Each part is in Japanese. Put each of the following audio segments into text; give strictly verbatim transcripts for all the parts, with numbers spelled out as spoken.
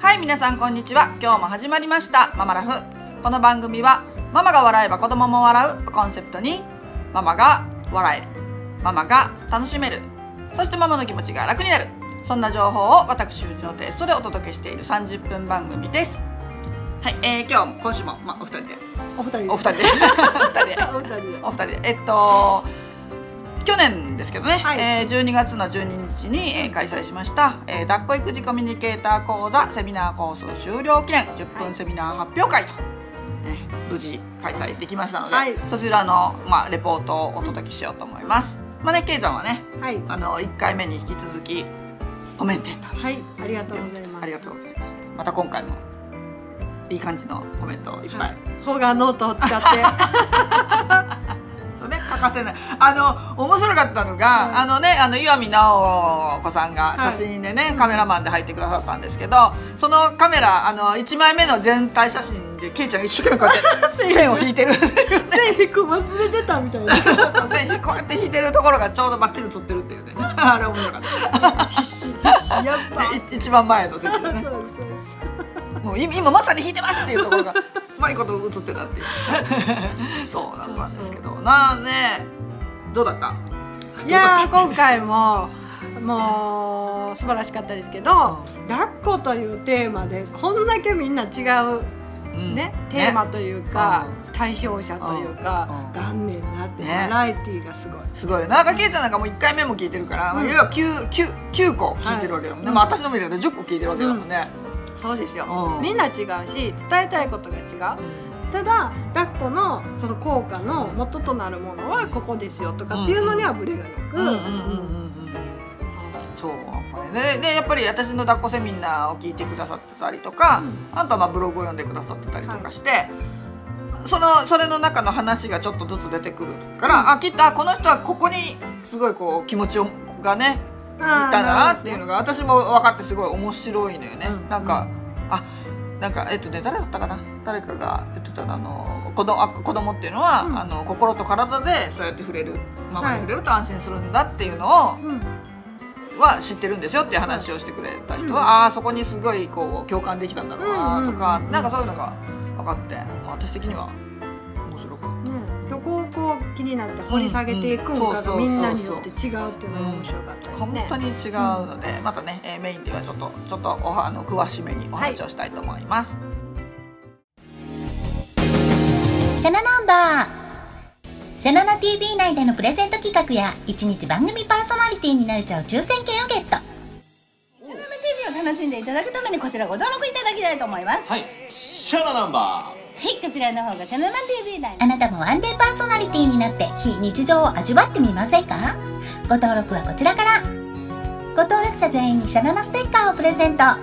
はい、皆さんこんにちは。今日も始まりましたママラフ。この番組はママが笑えば子供も笑うをコンセプトに、ママが笑える、ママが楽しめる、そしてママの気持ちが楽になる、そんな情報を私うちのテイストでお届けしているさんじゅっぷん番組です。はい、えー、今日も今週も、まあ、お二人でお二人でお二人でお二人でお二人でお二人でえっと去年ですけどね、はい、えー、じゅうにがつのじゅうににちに、えー、開催しました、えー、抱っこ育児コミュニケーター講座セミナーコース終了記念じゅっぷんセミナー発表会と、ね、無事開催できましたので、はい、そちらの、まあ、レポートをお届けしようと思います。まあね、けいちゃんはね、はい、あのいっかいめに引き続きコメンテーター、 はい、ありがとうございます。 ありがとうございます。また今回もいい感じのコメントをいっぱい、はい、 方眼ノートを使ってそうね、欠かせない。あの面白かったのが、はい、あのね、あの岩見直子さんが写真でね、はい、カメラマンで入ってくださったんですけど、そのカメラあのいちまいめの全体写真でけいちゃんが一生懸命こうやって線を引いてるっていうね、 線引く忘れてたみたいな線こうやって引いてるところがちょうどバッチリ写ってるっていうねあれ面白かった必死必死やっぱ一番前の席でねもう今まさに引いてますっていうところがうまいこと映ってたっていうそうなんですけど、なあね、どうだった？ いやー今回ももう素晴らしかったですけど、うん、抱っこというテーマでこんだけみんな違う、うんね、テーマというか、ね、対象者というか、うん、がんねんなって、ね、バラエティーがすごいすごい。なんかけいちゃんなんかもういっかいめも聞いてるから、うん、まあ、要は 9, 9, 9個聞いてるわけだもんね、はい、まあ、私の見るとじゅっこ聞いてるわけだもんね、 うん、そうですよ、うん、みんな違うし伝えたいことが違う、うん、ただ抱っこのその効果の元となるものはここですよとかっていうのにはブレがなく、 そうで, でやっぱり私の抱っこセミナーを聞いてくださってたりとか、うん、あとはまあブログを読んでくださってたりとかして、はい、そのそれの中の話がちょっとずつ出てくるから、うん、あきっとあこの人はここにすごいこう気持ちがねいったんだなっていうのが私も分かってすごい面白いのよね、うん、なんか、うん、あなんかえっとね誰だったかな、誰かが言ってたの、あの子供、あ子供っていうのは、うん、あの心と体でそうやって触れる、ママに触れると安心するんだっていうのを、はい、うんは知ってるんですよっていう話をしてくれた人は、うん、ああそこにすごいこう共感できたんだろうなとか、なんかそういうのが分かって、私的には面白かった、 うん、どこをこう気になって掘り下げていくのかがみんなによって違うっていうのが面白かったですね。 本当に違うので、うん、またね、えー、メインではちょっとちょっとおあの詳しめにお話をしたいと思います。 はい、シャナナンバーシャナナ ティーブイ 内でのプレゼント企画やいちにち番組パーソナリティになれちゃう抽選券をゲット。シャナナ ティーブイ を楽しんでいただくためにこちらご登録いただきたいと思います。 はい、シャナナンバー、はい、こちらの方がシャナナ ティーブイ 内。あなたもワンデーパーソナリティになって非日常を味わってみませんか？ご登録はこちらから。ご登録者全員にシャナナステッカーをプレゼントシャナナ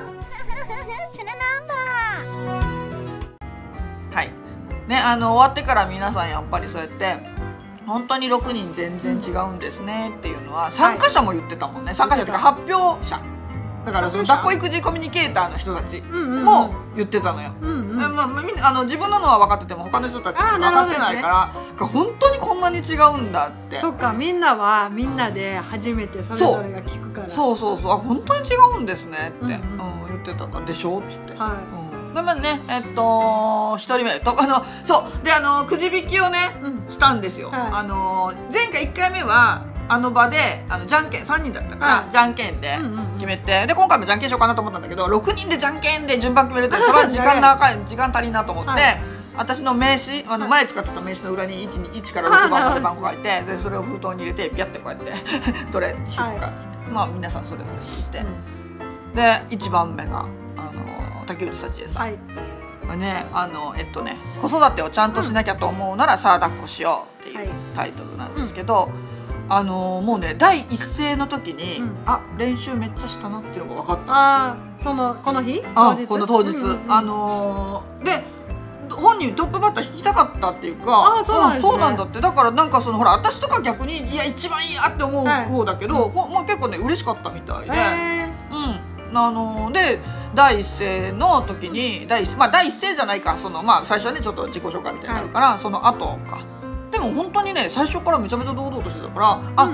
ンバー。はいね、あの終わってから皆さんやっぱりそうやって本当にろくにん全然違うんですねっていうのは参加者も言ってたもんね、はい、参加者っていうか発表者だから、その抱っこ育児コミュニケーターの人たちも言ってたのよ。あの自分ののは分かってても他の人たちは分かってないから、本当にこんなに違うんだって。 そっか、みんなはみんなで初めてそれぞれが聞くから、 そうそうそう、あ本当に違うんですねって、うんうんうん、言ってたからでしょっつって、はい、うん、でまあね、えっとひとりめとあのそうであのくじ引きをね、うん、したんですよ、はい、あの前回いっかいめはあの場であのじゃんけんさんにんだったから、はい、じゃんけんで決めて、うんうんうん、で今回もじゃんけんしようかなと思ったんだけどろくにんでじゃんけんで順番決めるってそれは時間長い時間足りんなと思って、はい、私の名刺あの前使ってた名刺の裏に 1, いちからろくばんまで番号書いて、でそれを封筒に入れてピャってこうやってどれ引くかっつって、はい、まあ皆さんそれぞれ引いて、うん、でいちばんめがあの竹内幸恵さん、はいね、あのえっとね子育てをちゃんとしなきゃと思うなら、うん、さあ抱っこしようっていうタイトルなんですけど、うんあのー、もうね第一声の時に、うん、あ練習めっちゃしたなっていうのが分かった。 あそのこの日当日この当日、うんうん、あのー、で本人トップバッター弾きたかったっていうか、 あそうなんですね、 うん、そうなんだって。だからなんかそのほら私とか逆にいや一番いいやって思う方だけど、はい、ほまあ、結構ね嬉しかったみたいで、うんあのー、で第一声の時に第一、まあ、第一声じゃないかその、まあ、最初はねちょっと自己紹介みたいになるから、はい、その後か。でも本当にね最初からめちゃめちゃ堂々としてたから、あ、うん、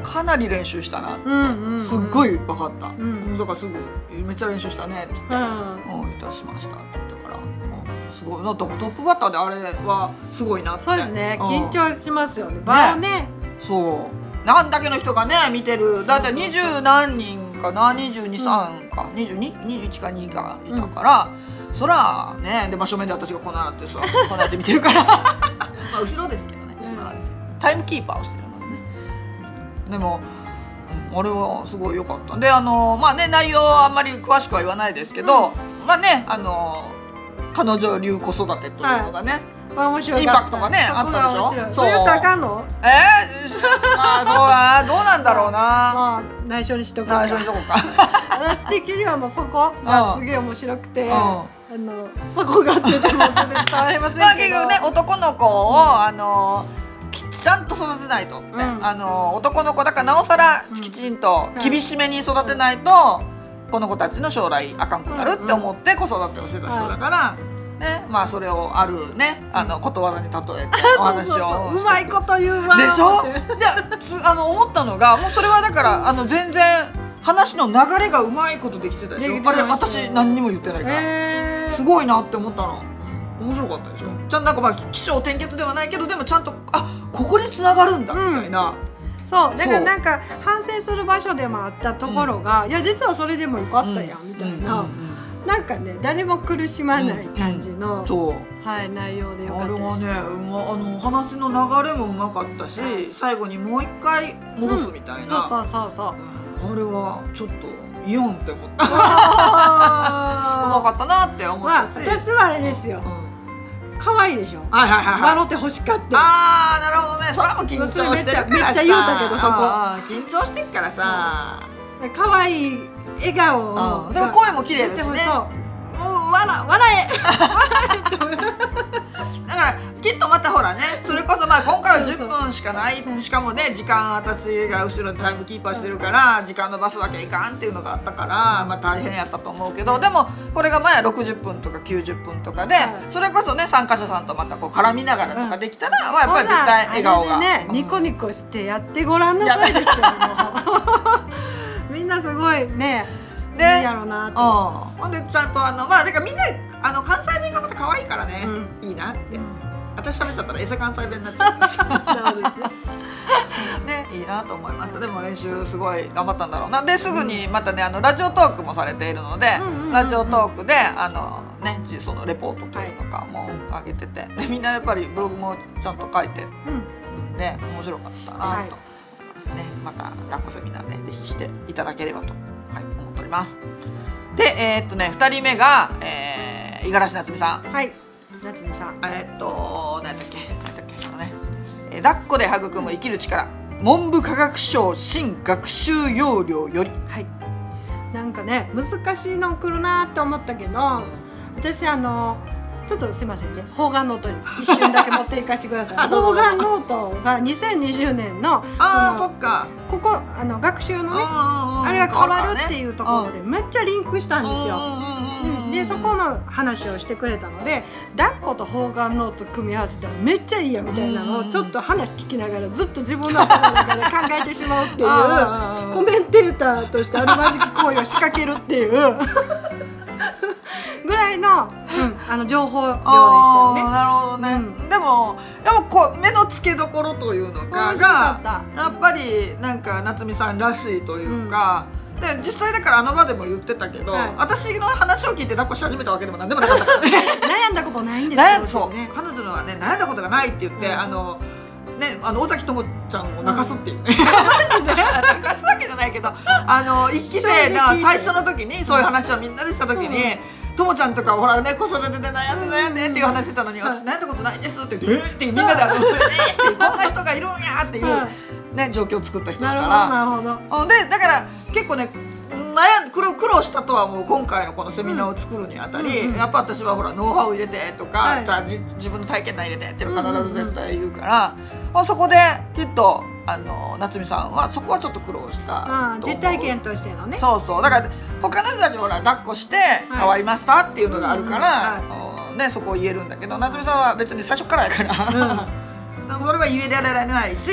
かなり練習したなってすっごい分かった。だからすぐめっちゃ練習したねって言って「うん言ったらしました」って言ったから、すごいだってトップバッターであれはすごいなって。 そうですね、緊張しますよね、場をね。 そうなんだけの人がね見てる、だって二十何人かな、にじゅうに、さんかにじゅうに、にじゅういちかにがいたから、そらね、で真正面で私がこんななってさこんななって見てるからまあ後ろですけどね、後ろなんですけどタイムキーパーをしてるのでね。でも、うん、あれはすごい良かったで、あのまあね内容はあんまり詳しくは言わないですけど、うん、まあねあの彼女流子育てというのがね、はい面白いインパクトがねあったでしょ。 そう言ったらあかんの？ えー、まあそうだな、どうなんだろうな。 まあ内緒にしとこうか。 内緒にしとこうか。 私的にはもうそこがすげえ面白くて、あのそこがって言っても全然伝わりませんけど。 まあ結局ね男の子をあのきちゃんと育てないとって、あの男の子だからなおさらきちんと厳しめに育てないとこの子たちの将来あかんくなるって思って子育てをしてた人だから。ね、まあそれをあるねあのことわざに例えてお話をうまいこと言うわでしょ。であの思ったのがもうそれはだからあの全然話の流れがうまいことできてたでしょ。あれ私何にも言ってないからすごいなって思ったの。面白かったでしょ。ちゃんとなんかまあ起承転結ではないけどでもちゃんとあここに繋がるんだみたいな。 そうだからなんか反省する場所でもあったところがいや実はそれでもよかったやんみたいな。なんかね誰も苦しまない感じの、うんうん、そうはい内容でよかったです。 あれはね、うまあの話の流れもうまかったし、最後にもう一回戻すみたいな、 うん、そうそうそうそう、 うん、あれはちょっとイオンって思った。うまかったなって思ったし、 まあ、私はあれですよ。可愛いでしょ。 はいはいはい。 笑って欲しかった。 ああなるほどね。それはもう緊張してるからさ。 めっちゃ言うたけどそこ。 緊張してっからさ。 可愛い笑顔、 うん、でも声も綺麗ですね。 そうもう笑笑えだからきっとまたほらねそれこそまあ今回はじゅっぷんしかない、しかもね時間私が後ろでタイムキーパーしてるから時間伸ばすわけいかんっていうのがあったからまあ大変やったと思うけど、でもこれが前はろくじゅっぷんとかきゅうじゅっぷんとかでそれこそね参加者さんとまたこう絡みながらとかできたら、まあやっぱり絶対笑顔がねニコニコしてやってごらんなさいですよ。みんなすごいねいいやろうなと思います。 ほんでちゃんとあのまあだからみんなあの関西弁がまた可愛いからね、うん、いいなって、うん、私喋っちゃったらエセ関西弁になっちゃうんですよ。そうですね。ねいいなと思いました。でも練習すごい頑張ったんだろうな。ですぐにまたねあのラジオトークもされているので、ラジオトークであのねそのレポートというのかも上げてて、でみんなやっぱりブログもちゃんと書いて、うん、ね面白かったなと。はいね、また抱っこセミナーねぜひしていただければと、はい、思っております。でえー、っとねふたりめがえー、五十嵐夏美さん。 はい夏美さんえー、っと何だっけ何だっけあのね、えー、抱っこで育む生きる力文部科学省新学習要領より。 はいなんかね難しいの来るなって思ったけど私あのちょっとすいませんね方眼ノートに一瞬だけ持っていかせてください。方眼ノートがにせんにじゅうねんのあそのそっかここあの学習のねあれが変わるっていうところでめっちゃリンクしたんですよ。でそこの話をしてくれたので抱っこと方眼ノート組み合わせたらめっちゃいいやみたいなのをちょっと話聞きながらずっと自分の頭の中で考えてしまうっていうコメンテーターとしてあるまじき行為を仕掛けるっていうぐらいの、うん、あの情報量でしたよね。 なるほどね、うん、でもでもこう目の付けどころというのかがやっぱりなんか夏美さんらしいというか、うん、で実際だからあの場でも言ってたけど、はい、私の話を聞いて抱っこし始めたわけでもなんでもなかったからね。 悩んだことないんですよ、 悩んそう、ね、彼女のはね悩んだことがないって言って、うん、あのね、あの尾崎智ちゃんを泣かすっていうね、うん、泣かすわけじゃないけどあの一期生が最初の時にそういう話をみんなでした時に、うん、ともちゃんとかほらね子育てで悩んで悩んでっていう話してたのに、うん、私悩んだことないですって言って、うん、ってみんなであのえーってこんな人がいるんやっていう、ね、状況を作った人だから。 なるほどなるほど。 でだから結構ね悩ん苦労苦労したとはもう今回のこのセミナーを作るにあたり、うん、やっぱ私はほらノウハウ入れてとか、はい、じ自分の体験談入れてっていうの必ず絶対言うから、まあ、そこできっとあの夏美さんはそこはちょっと苦労した実体験としてのね。 そうそうだから他の人たちほら抱っこして変わりましたっていうのがあるから、ね、そこを言えるんだけど夏美さんは別に最初からやから、うん、それは言えられないし、うん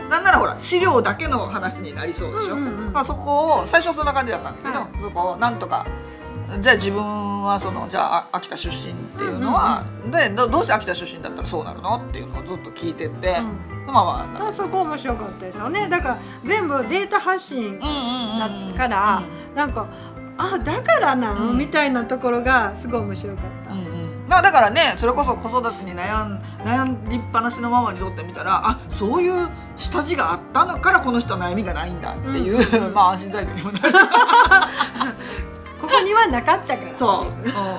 なんならほら資料だけの話になりそうでしょ。まあそこを最初はそんな感じだったんだけど、はい、そこをなんとかじゃあ自分はそのじゃあ秋田出身っていうのは、うんうん、でどうして秋田出身だったらそうなるのっていうのをずっと聞いてて、うん、まあまあそこ面白かったですよね。だから全部データ発信だからなんかあだからなの、うん、みたいなところがすごい面白かった。うんうん、 まあだからねそれこそ子育てに悩ん悩りっぱなしのママにとってみたらあそういう下地があったのからこの人は悩みがないんだっていう、うん、まあ安心材料にもなる。 ここにはなかったからそう、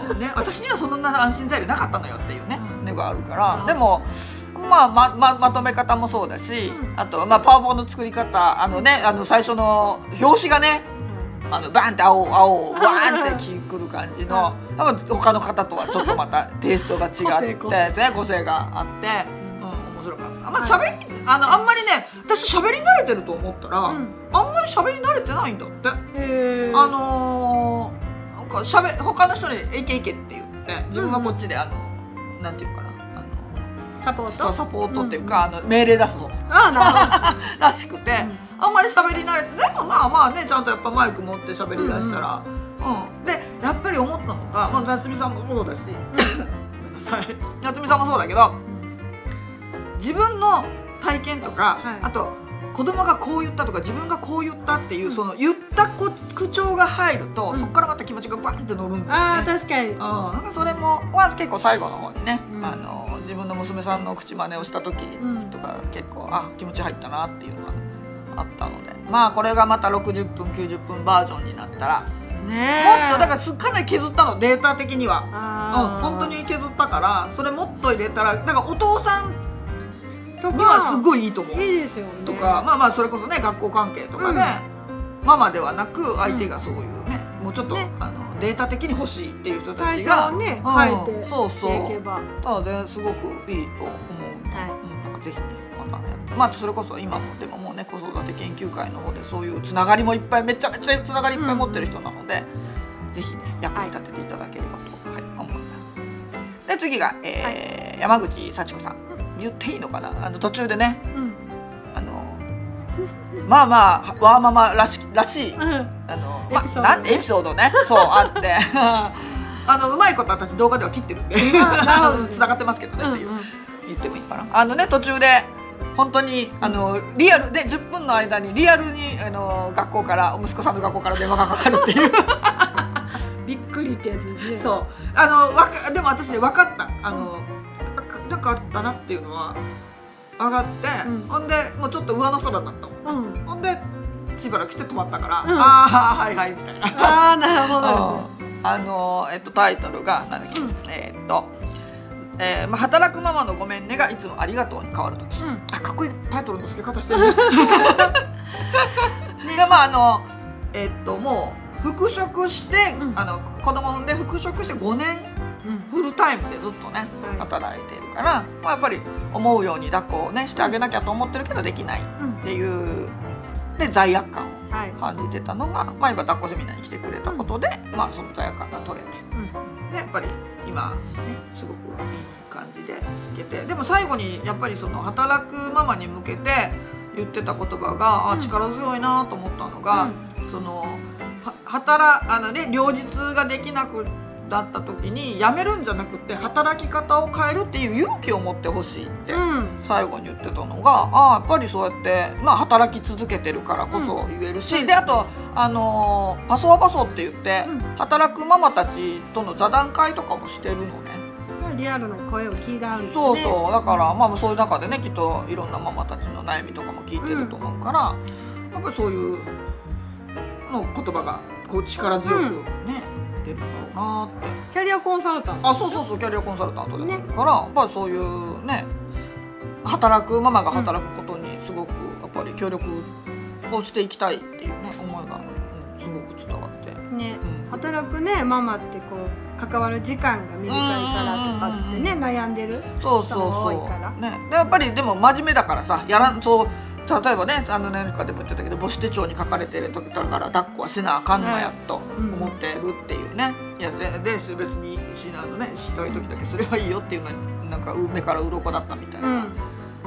うんね、私にはそんな安心材料なかったのよっていうねのがあるから、でも、まあ、ま, ま, まとめ方もそうだし、うん、あと、まあ、パワポの作り方あのねあの最初の表紙がねあのバーンって青青ワーンってくる感じの他の方とはちょっとまたテイストが違って個性, 個性個性があって、うん、面白かった。まあしゃべりあのあんまりね私喋り慣れてると思ったら、うん、あんまり喋り慣れてないんだって。へあのー、なんかしゃべ他の人に「いけいけ」って言って自分はこっちであの、うん、なんていうかなあのサポートサポートっていうか、うん、あの命令出す方らしくて、うん、あんまり喋り慣れてでもまあまあねちゃんとやっぱマイク持って喋り出したら、うんうん、でやっぱり思ったのが、まあ、夏美さんもそうだしごめんなさい夏美さんもそうだけど自分の体験とか、はい、あと子供がこう言ったとか自分がこう言ったっていう、うん、その言った口調が入ると、うん、そこからまた気持ちがバンって乗るんだよね。 あ確かに、うん、 なんかそれもは結構最後の方にね、うん、あの自分の娘さんの口真似をした時とか、うん、結構あ気持ち入ったなっていうのがあったので、まあこれがまたろくじゅっぷんきゅうじゅっぷんバージョンになったら、ね、もっとだからかなり削ったのデータ的には、うん、本当に削ったからそれもっと入れたらなんかお父さんにはすごいいいと思う。 いいですよね。 とかまあまあそれこそね学校関係とかで、うん、ママではなく相手がそういうね、うん、もうちょっと、ね、あのデータ的に欲しいっていう人たちが、 ねうん、書いていけばそうそうただすごくいいと思う、はいうん、なんかぜひねまたねまあそれこそ今もでももうね子育て研究会の方でそういうつながりもいっぱいめちゃめちゃつながりいっぱい持ってる人なので、うん、ぜひね役に立てていただければと、はいはい、思います。で次が、えーはい、山口幸子さん言っていいのかなあの途中でね、うん、あのまあまあワーママらしらしい、うん、あのエピソード、ま、なんエピソードねそうあってあのうまいこと私動画では切ってるんでつながってますけどねっていう、うんうん、言ってもいいかなあのね途中で本当にあのリアルでじゅっぷんの間にリアルにあの学校から息子さんの学校から電話がかかるっていうびっくりってやつですね。 そうあのわかでも私ね分かったあのなんかあったなっていうのは上がって、うん、ほんでもうちょっと上の空になったもん、うん、ほんでしばらくして止まったから、うん、ああはいはいみたいなあーなるほどですねあの、えっと、タイトルが何だっけ、うん、えー、っと、えーまあ、働くママのごめんねがいつもありがとうに変わるとき、うん、あかっこいいタイトルの付け方してるねでまああのえー、っともう復職して、うん、あの子供産んで復職してごねんフルタイムでずっとね、はい、働いているから、まあ、やっぱり思うように抱っこをねしてあげなきゃと思ってるけどできないっていう、うん、で罪悪感を感じてたのが、はいまあ、今抱っこセミナーに来てくれたことで、うんまあ、その罪悪感が取れて、うん、でやっぱり今、ね、すごくいい感じでいけてでも最後にやっぱりその働くママに向けて言ってた言葉が、うん、あ力強いなと思ったのが、うん、そのは働あのね両日ができなくだった時に辞めるんじゃなくて働き方を変えるっていう勇気を持ってほしいって最後に言ってたのが、うん、あやっぱりそうやって、まあ、働き続けてるからこそ言えるし、うん、であと、あのー、パソはパソって言って、うん、働くママたちとの座談会とかもしてるのね。 リアルな声を聞いてあるんですね。 そうそうだから、まあ、そういう中でねきっといろんなママたちの悩みとかも聞いてると思うから、うん、やっぱりそういうの言葉がこう力強くね、うん出るんだろうなってキャリアコンサルタントあそうそうそうキャリアコンサルタントでもあるから、ね、やっぱりそういうね働くママが働くことにすごくやっぱり協力をしていきたいっていうね思いが、うん、すごく伝わってね、うん、働くねママってこう関わる時間が短いからとかってね悩んでる人も多いからそうそうそう、ね、でやっぱりでも真面目だからさやらんそう例えばねあの何かでも言ってたけど母子手帳に書かれてる時だから抱っこはしなあかんのやと思ってるっていうね、うん、いやで別にしなのねしたい時だけすればいいよっていうのはなんか目から鱗だったみたいな、うん、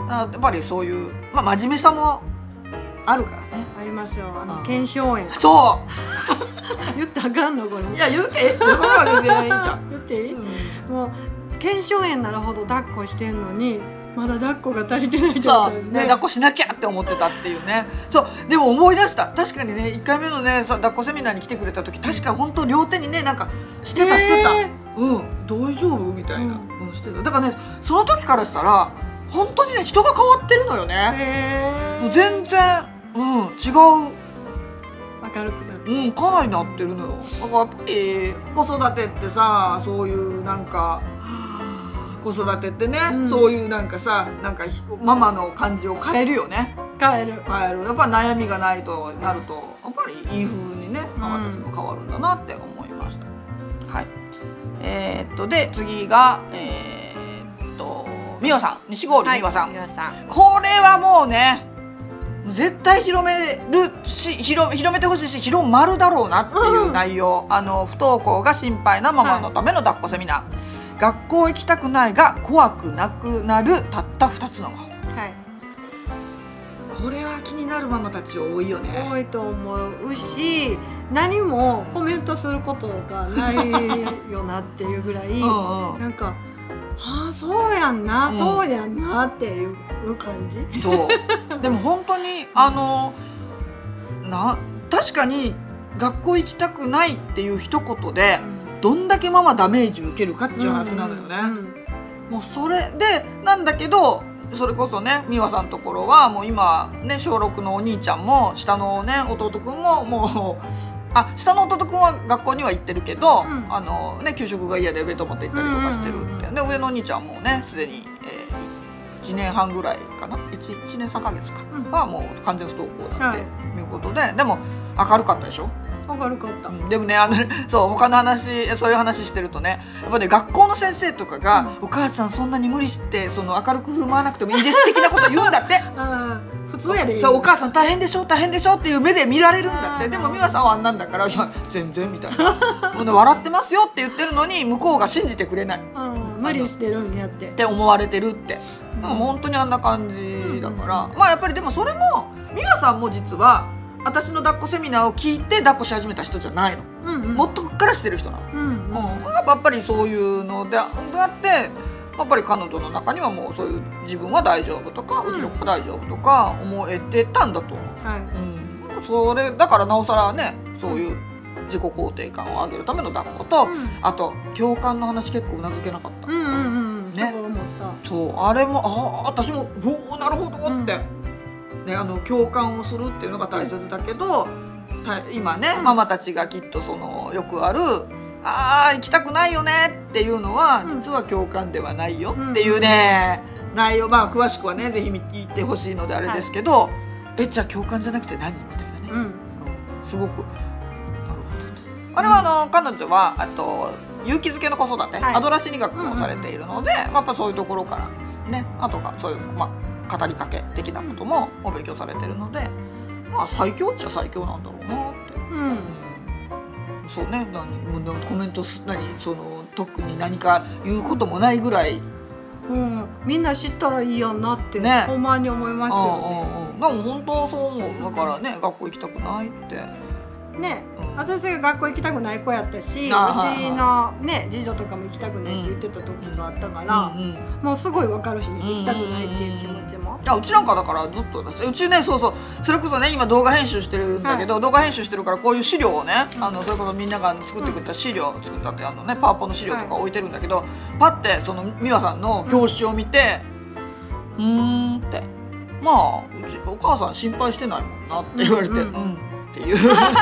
やっぱりそういう、まあ、真面目さもあるからね。 ありますよ、あの腱鞘炎。 そう言ったらあかんのこれ。 いや言うてそれは全然いいんじゃん。 言っていい、うん、もう腱鞘炎なるほど抱っこしてんのにまだ抱っこが足りてない状態ですね。 ね、抱っこしなきゃって思ってたっていうね。そうでも思い出した。確かにねいっかいめのね抱っこセミナーに来てくれた時確か本当両手にねなんかしてたしてた、うん大丈夫みたいな、うんうん、してた。だからねその時からしたら本当にね人が変わってるのよね。もう全然、うん、違う。 明るくなる、 うん、かなりなってるのよ。だからやっぱり子育てってさそういうなんか子育てってね、うん、そういうなんかさなんかママの感じを変えるよね。 変える変える。やっぱ悩みがないとなるとやっぱりいい風にねママたちも変わるんだなって思いました、うん、はい。えー、っとで次がえー、っと美和さん西郡美和さん、はい、さんこれはもうね絶対広めるし 広, 広めてほしいし広まるだろうなっていう内容、うん、あの不登校が心配なママのための抱っこセミナー、はい、学校行きたくないが怖くなくなるたったふたつの、はい、これは気になるママたち多いよね。 多いと思うし何もコメントすることがないよなっていうぐらいうん、うん、なんかああそうやんな、うん、そうやんなっていう感じ。 そうでも本当にあのな確かに学校行きたくないっていう一言で、うん、どんだけママダメージ受けるかっていう話なのよね、うんうん、もうそれでなんだけどそれこそね美和さんのところはもう今ね小ろくのお兄ちゃんも下のね弟くんももうあ下の弟くんは学校には行ってるけど、うん、あのね給食が嫌で弁当持って行ったりとかしてるって、で上のお兄ちゃんはもうねすでに、えー、いちねんはんぐらいかな 1, いちねんさんかげつか、うん、はもう完全不登校だっていうことで、はい、でも明るかったでしょ。 明るかった、うん、 でもねあのそう他の話そういう話してるとねやっぱね学校の先生とかが、うん、お母さんそんなに無理してその明るく振る舞わなくてもいいです的なこと言うんだって普通やでそうお母さん大変でしょ大変でしょっていう目で見られるんだって。でも美和さんはあんなんだからいや全然みたいな笑ってますよって言ってるのに向こうが信じてくれない、うん、 無理してるんやってって思われてるって、うん、でも本当にあんな感じだから、うん、まあやっぱりでもそれも美和さんも実は私の抱っこセミナーを聞いて抱っこし始めた人じゃないの、うんうん、もっとからしてる人なの、うんうんうん、やっぱりそういうのであってやっぱり彼女の中にはもうそういう自分は大丈夫とか、うん、うちの子大丈夫とか思えてたんだと思う、はいうん、それだからなおさらねそういう自己肯定感を上げるための抱っこと、うん、あと共感の話結構うなずけなかった、うんうんうんね、そう思ったそうあれもあ私もおおなるほどって、うんね、あの共感をするっていうのが大切だけど今ね、うん、ママたちがきっとそのよくあるあー行きたくないよねっていうのは実は共感ではないよっていうね、うん、内容まあ詳しくはねぜひ見ていってほしいのであれですけど、はい、えじゃあ共感じゃなくて何みたいなね、うん、すごくなるほどと。あれはあの彼女はあと勇気づけの子育て、はい、アドラー心理学もされているので、うんうん、やっぱそういうところからねあとかそういうまあ語りかけ的なこともお勉強されてるので、まあ最強っちゃ最強なんだろうなって、うんうん、そうね何コメント何その特に何か言うこともないぐらい、 うん、みんな知ったらいいやんなって、ね、ほんまに思いますよね。 でも本当そう思う。だからね学校行きたくないってね、うん、私が学校行きたくない子やったし、うちのね次女とかも行きたくないって言ってた時があったから、うんうん、もうすごい分かるしね、行きたくないっていう気持ちも。 いやうちなんかだからずっと私うちねそうそうそれこそね今動画編集してるんだけど、はい、動画編集してるからこういう資料をね、うん、あのそれこそみんなが作ってくれた資料、うん、作ったってあのねパワポの資料とか置いてるんだけど、はい、パッてその美和さんの表紙を見て、うん、うーんってまあうちお母さん心配してないもんなって言われて、うん、うんうんっていう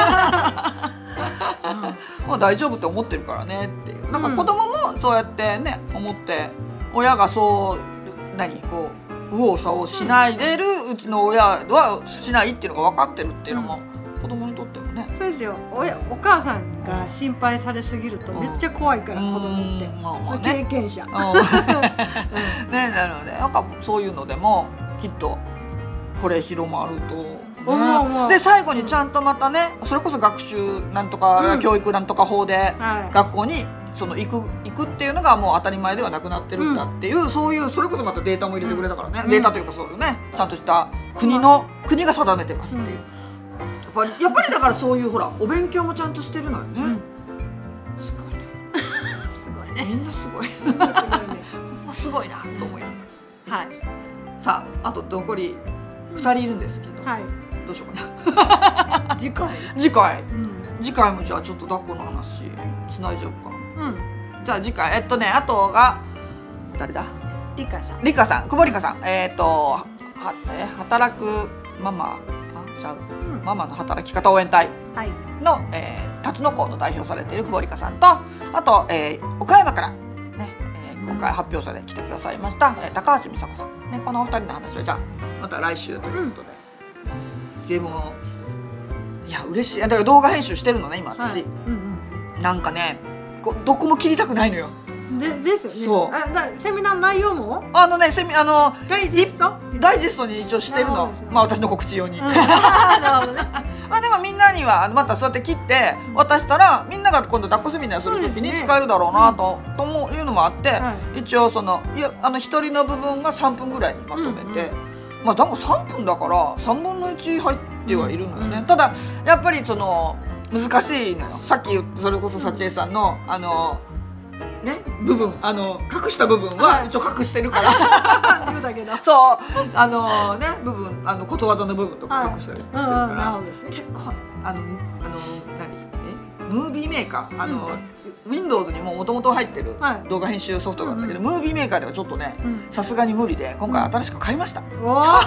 もう大丈夫って思ってるからねっていうなんか子供もそうやってね思って親がそう何こう右往左往しないでるうちの親はしないっていうのが分かってるっていうのも、うん、子供にとってもねそうですよ お, お母さんが心配されすぎるとめっちゃ怖いから、うん、子供って、まあまあね、経験者、うんね、 なのでなんかそういうのでもきっとこれ広まるとね、で最後にちゃんとまたねそれこそ学習なんとか、うん、教育なんとか法で学校にその行く行くっていうのがもう当たり前ではなくなってるんだっていう、うん、そういうそれこそまたデータも入れてくれたからね、うん、データというかそういうねちゃんとした国の、うん、国が定めてますっていう、うん、やっぱりやっぱりだからそういうほらお勉強もちゃんとしてるのよね、うん、すごいねすごいねみんなすごいみんなすごいねすごいなと思いながら、はい、さああと残りふたりいるんですけど、はい、どうしようかな次回次回、うん、次回もじゃあちょっと抱っこの話つないじゃおうかな、うん、じゃあ次回えっとねあとが誰だリカさんリカさん久保リカさんえっ、ー、とはえ働くママあじゃあ、うん、ママの働き方応援隊の、はいえー、辰野校の代表されている久保リカさんとあと、えー、岡山からね、えー、今回発表者で来てくださいました、えー、高橋美佐子さん、ね、このお二人の話をじゃあまた来週ということで、うん、でもいや嬉しいだから動画編集してるのね今私、はいうんうん、なんかねこどこも切りたくないのよでですよねそうあだセミナーの内容もあのねセミあのダイジェストダイジェストに一応してるのまあ私の告知用に、うん、なるほどねまあでもみんなにはまたそうやって切って渡したらみんなが今度抱っこセミナーする時に使えるだろうなと、ね、ともいうのもあって、はい、一応そのいやあの一人の部分がさんぷんぐらいにまとめて、うんうん、まあでもさんぷんだからさんぶんのいち入ってはいるのよね、うん、ただやっぱりその難しいのよさっきそれこそ幸恵さんのあのね部分あの隠した部分は一応隠してるから、 はい、言うだけどそうあのね部分あのことわざの部分とか隠したりしてるから、はい、結構あのあの何えムービーメーカーあの、うん、Windows にももともと入ってる動画編集ソフトがあるんだけど、はい、ムービーメーカーではちょっとねさすがに無理で今回新しく買いました、うん、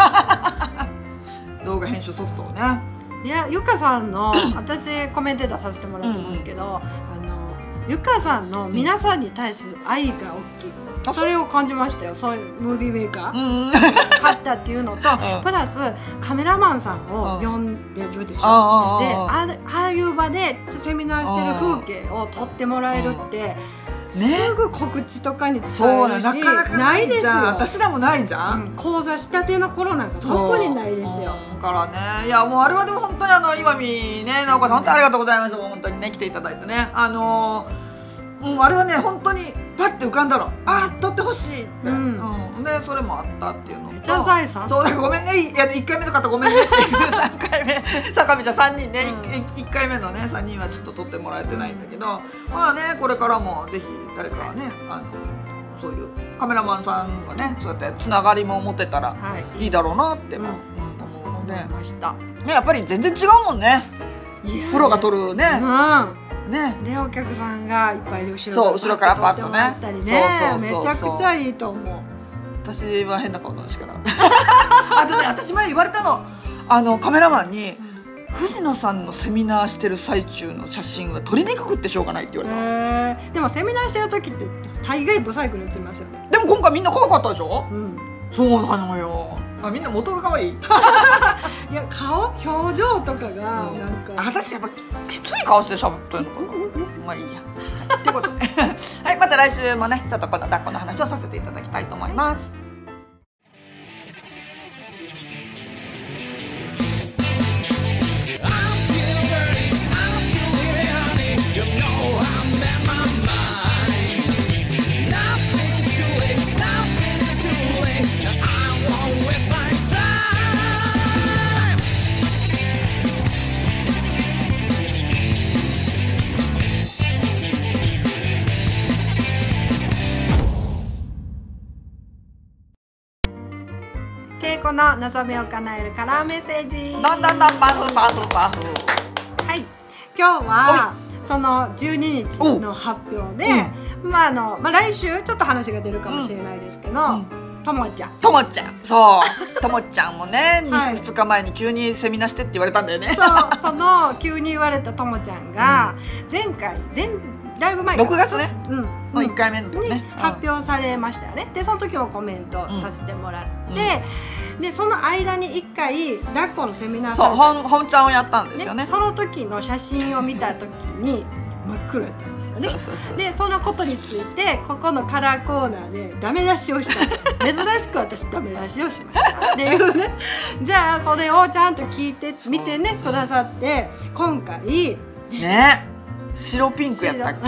動画編集ソフトをねいやゆかさんの私コメンテーターさせてもらってますけど、うんうん、あのゆかさんの皆さんに対する愛が大きい、うん、それを感じましたよそういうムービーメーカー、うん、買ったっていうのと、うん、プラスカメラマンさんを呼んでるでしょ、うん、で あ, ああいう場でセミナーしてる風景を撮ってもらえるって、ね、すぐ告知とかに使えるしなかなかないですよ私らもないじゃん、うん、 講座したての頃なんか特にないですよだからねいやもうあれはでも本当にあの今見ね直子さん本当にありがとうございましたもう本当にね来ていただいてねあのー、もうあれはね本当にパッて浮かんだのあー撮ってほしいって、うんうん、でそれもあったっていうのめっちゃ財産そうだからごめんねいやいっかいめの方ごめんねっていうさんかいめ坂道はさんにんね、うん、いっかいめのねさんにんはちょっと撮ってもらえてないんだけど、まあねこれからもぜひ誰かねあのそういうカメラマンさんがねそうやってつながりも持ってたらいいだろうなっても、はいうん、思うので、ました、ね、やっぱり全然違うもんねプロが撮るね、うんね、 でお客さんがいっぱいで後ろからパッとね撮ってもらったりねめちゃくちゃいいと思う私は変な顔のしかなかったあとね私前言われたのあのカメラマンに、うん、藤野さんのセミナーしてる最中の写真は撮りにくくってしょうがないって言われたでもセミナーしてる時って大概ブサイクに映りますよねでも今回みんな可愛かったでしょ、うん、そうなのよあみんな元が可愛いいや顔表情とかがなんか、 うん、私やっぱきつい顔して喋ってるのかなまあいいやということではいまた来週もねちょっとこの抱っこの話をさせていただきたいと思いますけいこの望みを叶えるカラーメッセージどんどんどんパフパフパフはい今日はそのじゅうににちの発表で、うん、まああのまあ来週ちょっと話が出るかもしれないですけど、うんともちゃんともちゃんそうともちゃんもね、はい、ふつかまえに急にセミナーしてって言われたんだよねそうその急に言われたともちゃんが前回前だいぶ前ろくがつね、うん、のいっかいめの時ね、 に発表されましたよねでその時もコメントさせてもらって、うん、でその間にいっかい抱っこのセミナーされたそう本ちゃんをやったんですよねその時の写真を見た時に真っ黒やったんですよねそうそうそうでそのことについてここのカラーコーナーでダメ出しをした珍しく私ダメ出しをしましたっていうねじゃあそれをちゃんと聞いて見てねくださって今回ね白ピンクやったっけ、 うん、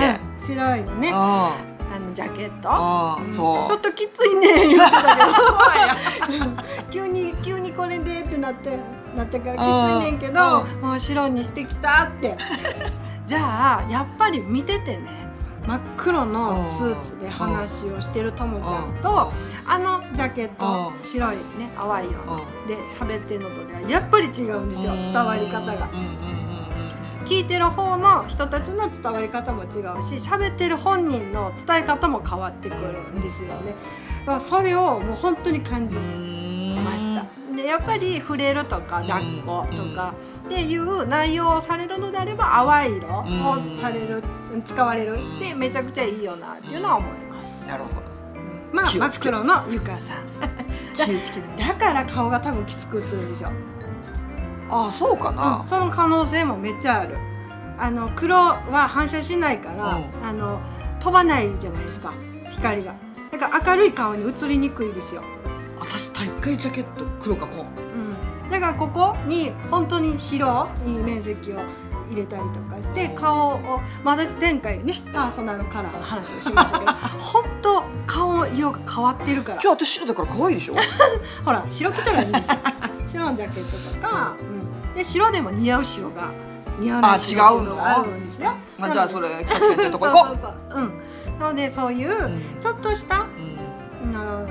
白いのね、あのジャケット、 そうちょっときついね言ってたけど急に急にこれでってなってなってからきついねんけど、もう白にしてきたってじゃあやっぱり見ててね、真っ黒のスーツで話をしてるともちゃんと、あのジャケット白いね淡い色で喋ってるのとではやっぱり違うんですよ、伝わり方が。聞いてる方の人たちの伝わり方も違うし、喋ってる本人の伝え方も変わってくるんですよね。だからそれをもう本当に感じました。でやっぱり触れるとか抱っことかっていう内容をされるのであれば、淡い色をされる使われるってめちゃくちゃいいよなっていうのは思います。 なるほど。 まあ真っ黒のゆかさんだから顔が多分きつく映るんですよ。 ああそうかな、 うん、その可能性もめっちゃある。あの黒は反射しないから、うん、あの飛ばないじゃないですか、光が。だから明るい顔に映りにくいですよ。 私大会ジャケット黒かこう、うん、だからここに本当に白い面積を入れたりとかして顔を、まだ前回ねパーソナルカラーの話をしましたけど本当顔の色が変わってるから。 今日私白だから可愛いでしょほら白着たらいいんですよ白のジャケットとか、うん、で白でも似合う白が似合わない白っていうのがあるんですよ。 あ、じゃあそれ草木先生のとこ行こう。そうそうそう、うん、なのでそういうちょっとした、うん、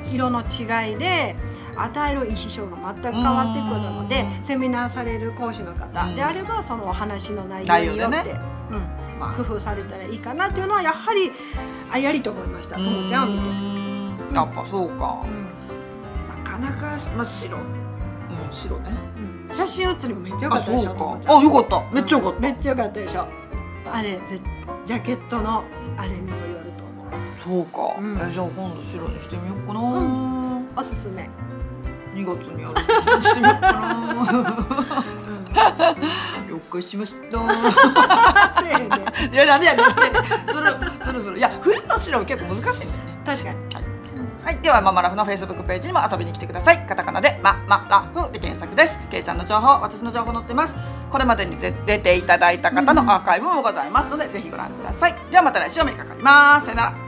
色の違いで与える印象が全く変わってくるので、セミナーされる講師の方であればそのお話の内容によって、ね、うんまあ、工夫されたらいいかなっていうのはやはりありありと思いました。ともちゃんを見てやっぱそうか、うん、なかなか、まあ、白、うん、白ね、 うん、写真写りもめっちゃ良かったでしょ。 あ、よかった、めっちゃよかった、 うん、めっちゃよかったでしょ。あれジャケットのあれにもよると思う。 そうか、うん、えじゃあ今度白にしてみようかな、うん、おすすめ。 にがつにある白にしてみようかな了解しましたせえねいやなんでやねんするするする。いや冬の白は結構難しいんですね。 確かに、 はいはい、ではママラフの フェイスブック ページにも遊びに来てください。カタカナでママラフで検索です。けいちゃんの情報、私の情報載ってます。これまでに出ていただいた方のアーカイブもございますので、ぜひご覧ください。ではまた来週お目にかかります。さよなら。